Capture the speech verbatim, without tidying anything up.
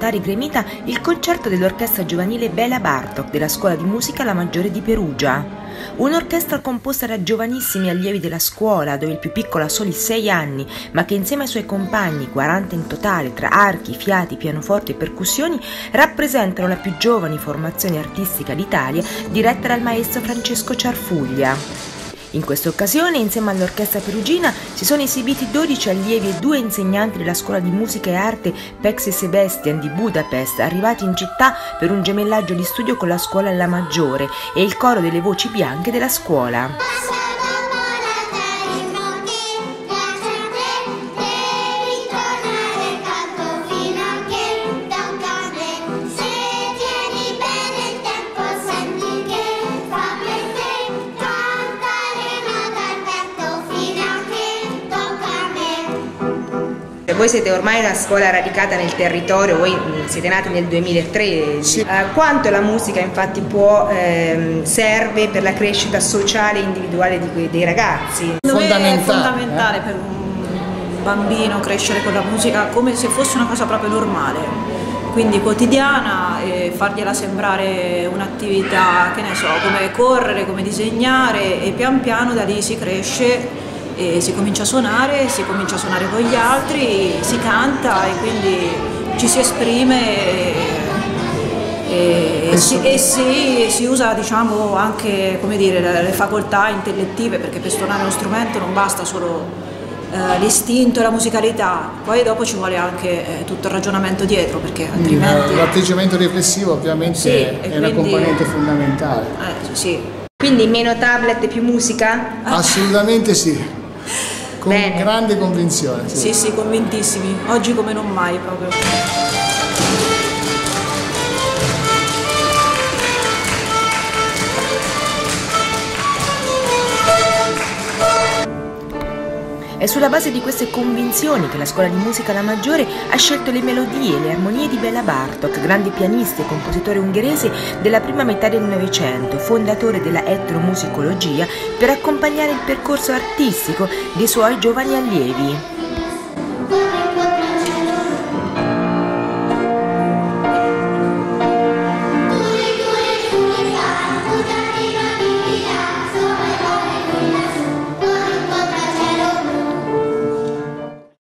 volontari gremita il concerto dell'orchestra giovanile Bela Bartok della Scuola di Musica La Maggiore di Perugia. Un'orchestra composta da giovanissimi allievi della scuola, dove il più piccolo ha soli sei anni, ma che insieme ai suoi compagni, quaranta in totale, tra archi, fiati, pianoforte e percussioni, rappresentano la più giovane formazione artistica d'Italia, diretta dal maestro Francesco Ciarfuglia. In questa occasione, insieme all'orchestra perugina, si sono esibiti dodici allievi e due insegnanti della Scuola di Musica e Arte Pécsy Sebastian di Budapest, arrivati in città per un gemellaggio di studio con la scuola La Maggiore e il coro delle voci bianche della scuola. Voi siete ormai una scuola radicata nel territorio, voi siete nati nel duemilatredici. Sì. Uh, quanto la musica infatti può, ehm, serve per la crescita sociale e individuale di, dei ragazzi? Fondamentale, è fondamentale eh? per un bambino crescere con la musica come se fosse una cosa proprio normale, quindi quotidiana, e fargliela sembrare un'attività, che ne so, come correre, come disegnare, e pian piano da lì si cresce. E si comincia a suonare, si comincia a suonare con gli altri, si canta e quindi ci si esprime e, e, si, e si, si usa, diciamo, anche, come dire, le facoltà intellettive, perché per suonare uno strumento non basta solo eh, l'istinto e la musicalità, poi dopo ci vuole anche eh, tutto il ragionamento dietro, perché altrimenti... L'atteggiamento riflessivo ovviamente sì, è quindi una componente fondamentale. Eh, sì. Quindi meno tablet e più musica? Assolutamente sì. Con Bene. grande convinzione. Sì. sì, sì, convintissimi. Oggi come non mai proprio. È sulla base di queste convinzioni che la Scuola di Musica La Maggiore ha scelto le melodie e le armonie di Bela Bartok, grande pianista e compositore ungherese della prima metà del Novecento, fondatore della etnomusicologia, per accompagnare il percorso artistico dei suoi giovani allievi.